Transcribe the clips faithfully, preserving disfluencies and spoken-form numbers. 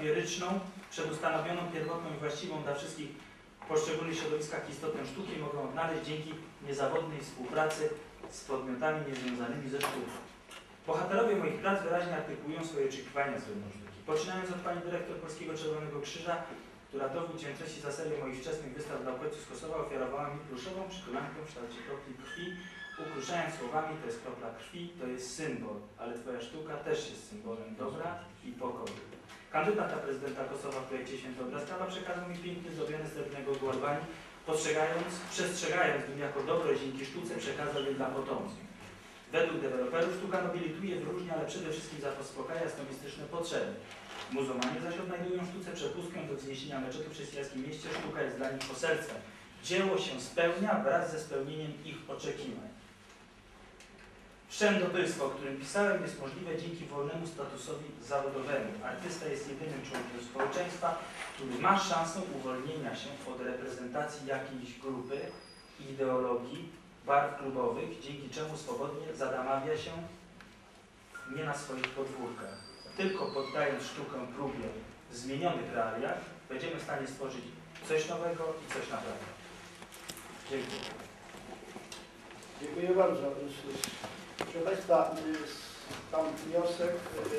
szafieryczną, przedustanowioną, pierwotną i właściwą dla wszystkich w poszczególnych środowiskach istotę sztuki mogą odnaleźć dzięki niezawodnej współpracy z podmiotami niezwiązanymi ze sztuką. Bohaterowie moich prac wyraźnie artykułują swoje oczekiwania względem sztuki. Poczynając od pani dyrektor Polskiego Czerwonego Krzyża, która dowód wdzięczności za serię moich wczesnych wystaw dla uchodźców z Kosowa ofiarowała mi pluszową przytulankę w kształcie kropli krwi, ukruszając słowami: to jest kropla krwi, to jest symbol, ale twoja sztuka też jest symbolem dobra i pokoju. Kandydat na prezydenta Kosowa w projekcie Święty Obraz Prawa przekazał mi pięknie zdobione srebrnego Głarbani, postrzegając, przestrzegając, bym jako dobro dzięki sztuce przekazał je dla potomców. Według deweloperów sztuka nobilituje, wyróżnia, ale przede wszystkim zaspokaja snobistyczne potrzeby. Muzułmanie zaś odnajdują w sztuce przepustkę do wzniesienia meczetu w chrześcijańskim mieście. Sztuka jest dla nich poselstwem. Dzieło się spełnia wraz ze spełnieniem ich oczekiwań. Wszędobylstwo, o którym pisałem, jest możliwe dzięki wolnemu statusowi zawodowemu. Artysta jest jedynym członkiem społeczeństwa, który ma szansę uwolnienia się od reprezentacji jakiejś grupy, ideologii, barw klubowych, dzięki czemu swobodnie zadamawia się nie na swoich podwórkach. Tylko poddając sztukę próbie w zmienionych realiach, będziemy w stanie stworzyć coś nowego i coś naprawdę. Dziękuję. Dziękuję bardzo. Proszę Państwa, tam wniosek,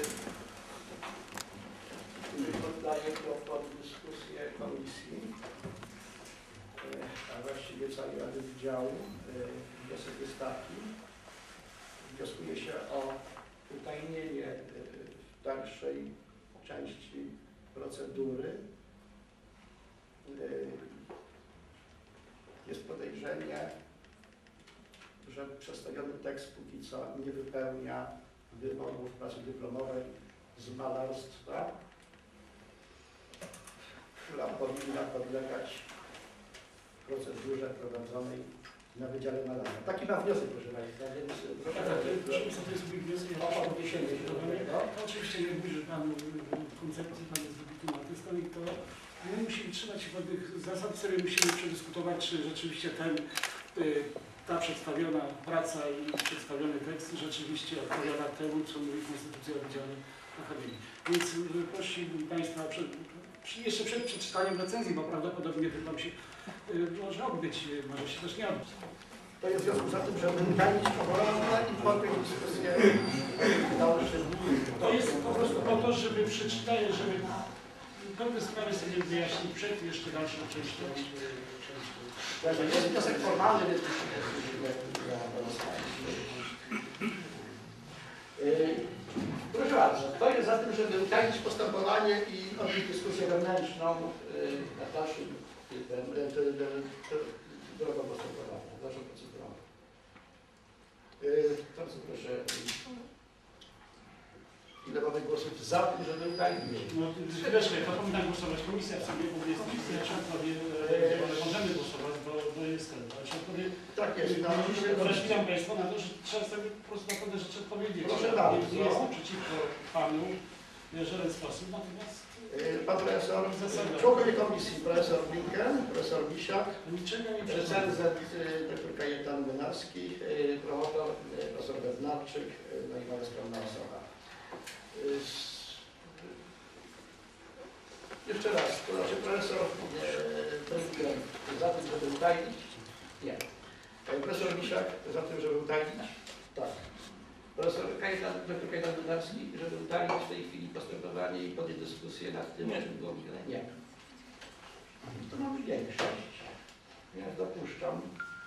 który poddaję pod dyskusję komisji, a właściwie całej Rady Wydziału. Wniosek jest taki. Wnioskuje się o utajnienie dalszej części procedury. Jest podejrzenie, że przedstawiony tekst póki co nie wypełnia wymogów pracy dyplomowej z malarstwa, która powinna podlegać procedurze prowadzonej na Wydziale Malarza. Taki mam wniosek, proszę Państwa, więc proszę Proszę, to jest mój wniosek. o odniesienie się do tego. Oczywiście nie mówię, że Pan w koncepcji Pan jest wybitnym artystą i to my musimy trzymać się pewnych zasad, które musimy przedyskutować, czy rzeczywiście ten, ta przedstawiona praca i przedstawiony tekst rzeczywiście odpowiada temu, co mówi Konstytucja o Wydziale Akademii. Więc prosiłbym Państwa przed, jeszcze przed przeczytaniem recenzji, bo prawdopodobnie to Wam się może odbyć, może się też nie odbyć. To jest w związku z tym, żeby utajnić powołane i potem dyskusję dalsze. To jest po prostu po to, żeby przeczytać, żeby pewne sprawy sobie wyjaśnić przed jeszcze dalszą częścią. Jest wniosek formalny, więc proszę bardzo, kto jest za tym, żeby utajnić postępowanie i odbyć dyskusję wewnętrzną na dalszym drogą postępowania, dalszą procedurą? Bardzo proszę. Ile mamy głosów za tym, żeby utajnić? No, chwileczkę, to powinna głosować komisja w sobie, bo jest wszyscy członkowie, ale możemy głosować, bo, bo jest ten. Ale członkowie, tak jest. wrażliwiam Państwa na to, że trzeba sobie po prostu na pewne rzeczy odpowiedzieć. Proszę nie, bardzo. nie jestem przeciwko Panu w żaden sposób, natomiast... Pan profesor, członkowie komisji, profesor Linken, profesor Misiak, recenzent dr Kajetan Młynarski, promotor profesor Bednarczyk, no i bardzo skromna osoba. Jeszcze raz, to znaczy profesor Linken za tym, żeby utajnić? Nie. Profesor Misiak za tym, żeby utajnić? Tak. Profesor Kajetan, dr Kajetan Młynarski, żeby utajnić w tej chwili postępowanie i podjąć dyskusję nad tym, o czym było mówione? Nie. To mamy większość. Ja dopuszczam.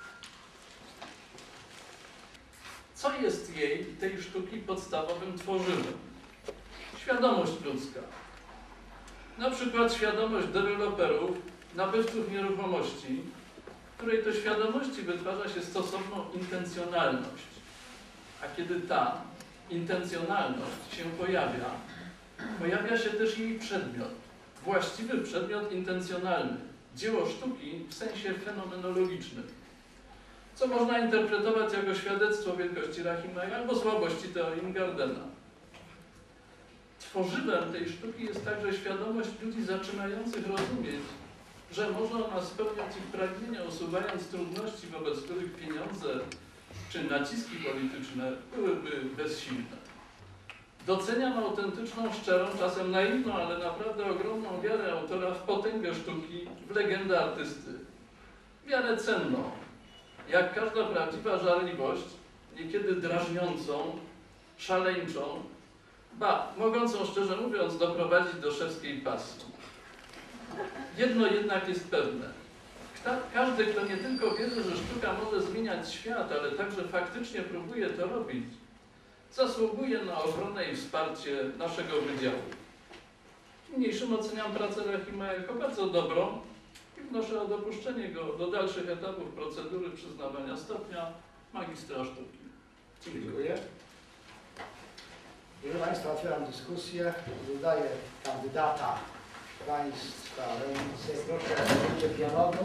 Co jest jej, tej sztuki, podstawowym tworzywem? Świadomość ludzka. Na przykład świadomość deweloperów, nabywców nieruchomości, w której to świadomości wytwarza się stosowną intencjonalność. A kiedy ta intencjonalność się pojawia, pojawia się też jej przedmiot. Właściwy przedmiot intencjonalny. Dzieło sztuki w sensie fenomenologicznym. Co można interpretować jako świadectwo wielkości Rachimaja albo słabości teorii Ingardena. Tworzywem tej sztuki jest także świadomość ludzi zaczynających rozumieć, że można ona spełniać ich pragnienia, usuwając trudności, wobec których pieniądze czy naciski polityczne byłyby bezsilne. Doceniam autentyczną, szczerą, czasem naiwną, ale naprawdę ogromną wiarę autora w potęgę sztuki, w legendę artysty. Wiarę cenną, jak każda prawdziwa żarliwość, niekiedy drażniącą, szaleńczą, ba, mogącą szczerze mówiąc doprowadzić do szewskiej pasji. Jedno jednak jest pewne. Kta, każdy, kto nie tylko wierzy, że sztuka może zmieniać świat, ale także faktycznie próbuje to robić, zasługuje na ochronę i wsparcie naszego wydziału. Niniejszym oceniam pracę Rahima jako bardzo dobrą i wnoszę o dopuszczenie go do dalszych etapów procedury przyznawania stopnia magistra sztuki. Dziękuję. Proszę Państwa, otwieram dyskusję. Wydaję kandydata Państwa ręce. Proszę o pionowy.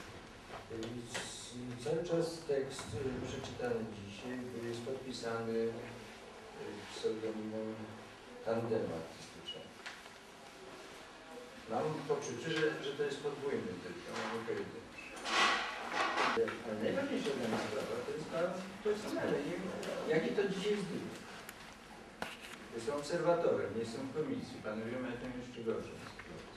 Cały czas tekst przeczytany dzisiaj jest podpisany pseudonimem Tandem Artystycznego. Mam poczucie, że, że to jest podwójny tylko, mam ukryty. Ale najważniejsza dla mnie sprawa to jest to jest ustalenie, jaki to dzisiaj zbyt. Jestem obserwatorem, nie jestem w komisji. Panowie mają jeszcze gorszą sytuację.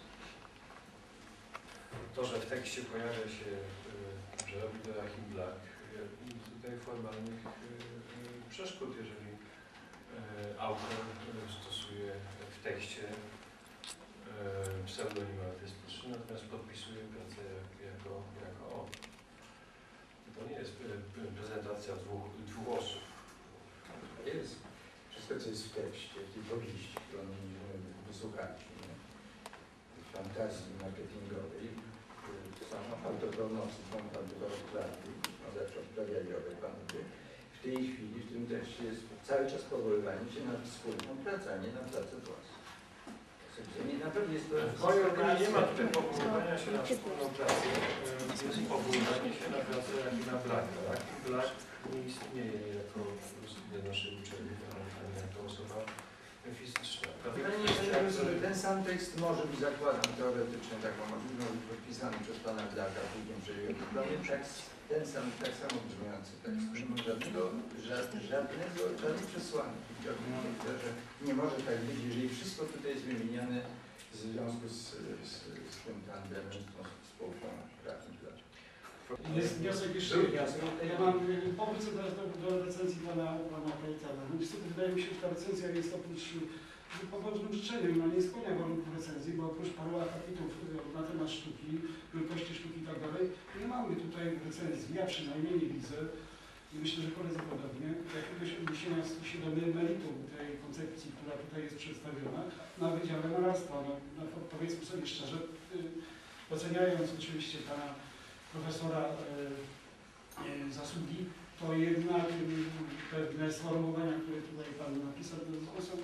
To, że w tekście pojawia się, że robi to Rahim Black, tutaj formalnych przeszkód, jeżeli autor stosuje w tekście pseudonim artystyczny, natomiast podpisuje pracę jako, jako on. To nie jest prezentacja dwóch, dwóch osób. Jest. Wszystko, co jest w tekście, w tej powieści, którą wysłuchaliśmy, fantazji marketingowej, sama autopromocji, pan prawdy, no zawsze odprawiajowe panowie. W tej chwili, w tym tekście jest cały czas powoływanie się na wspólną pracę, a nie na pracę własną. Nie, naprawdę jest to... W mojej opinii nie ma tutaj powoływania się na wspólną pracę, jest powoływanie się na pracę Rahima Blacka. Rahim Black nie istnieje jako dla naszej uczelni, ani jako osoba fizyczna. Ten sam tekst może być, zakładam teoretycznie taką możliwość, być podpisany przez pana Blacka, później przejąłem tak, ten sam, tak samo brzmiący tekst. Dlatego żadnego, żadnej przesłanki, że nie może tak być, jeżeli wszystko tutaj jest wymieniane w związku z, z, z tym tandemem, z tą spółką Rahim Black. Jest wniosek jeszcze jeden. Ja mam powrócę teraz do, do recenzji pana, pana Kajtana. No niestety wydaje mi się, że ta recenzja jest oprócz pobożnym życzeniem, no nie spełnia warunków recenzji, bo oprócz paru akapitów na temat sztuki, wielkości sztuki i tak dalej, nie mamy tutaj recenzji. Ja przynajmniej nie widzę i myślę, że koledzy podobnie, jakiegoś odniesienia się do meritum tej koncepcji, która tutaj jest przedstawiona na Wydziale Malarstwa. No, no, powiedzmy sobie szczerze, oceniając oczywiście pana profesora e, e, zasługi, to jednak e, pewne sformułowania, które tutaj pan napisał, to są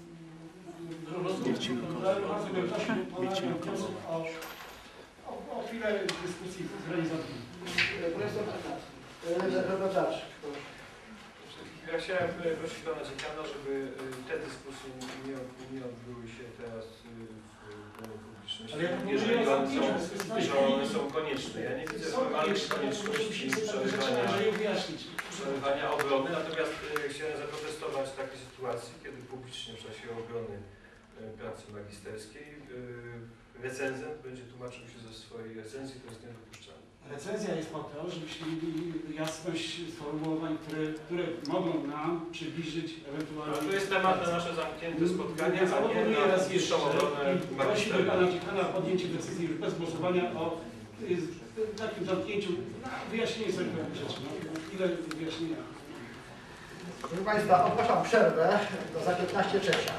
bardzo bym prosił wniosek o, o, o chwilę dyskusji zrealizowanej. Profesor Reportaż. Ja chciałem prosić pana dziekana, żeby te dyskusje nie, nie odbyły się teraz w publiczności. Ale ja jeżeli mówię o one są, zamknięciu że one są konieczne. Ja nie widzę formalnej konieczności przerywania, przerywania obrony, natomiast chciałem zaprotestować w takiej sytuacji, kiedy publicznie w czasie obrony pracy magisterskiej recenzent będzie tłumaczył się ze swojej recenzji, to jest niedopuszczalne. Recenzja jest po to, żebyśmy mieli jasność sformułowań, które, które mogą nam przybliżyć ewentualnie... No, to jest temat na nasze zamknięte spotkanie, Ja a nie zaproponuję na raz jeszcze obronę i prosiłbym pana magisterkę. dziekana o podjęcie decyzji już bez głosowania o y, takim zamknięciu, no, wyjaśnienie sobie pewnych rzeczy. No, ile wyjaśnienia. Proszę Państwa, ogłaszam przerwę do za piętnaście trzecia.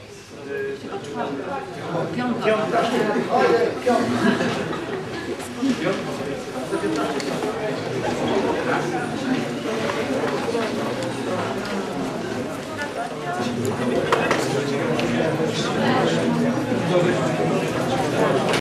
Piąta. Piąta. Ojej, piąta. Piąta.